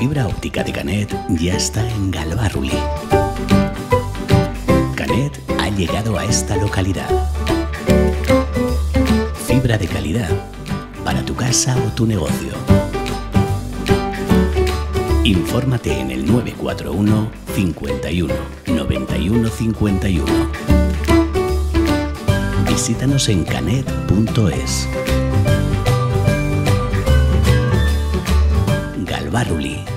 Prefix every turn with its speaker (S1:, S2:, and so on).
S1: fibra óptica de Canet ya está en Galvarruli. Canet ha llegado a esta localidad. Fibra de calidad para tu casa o tu negocio. Infórmate en el 941 51 91 51. Visítanos en canet.es. Galvarruli.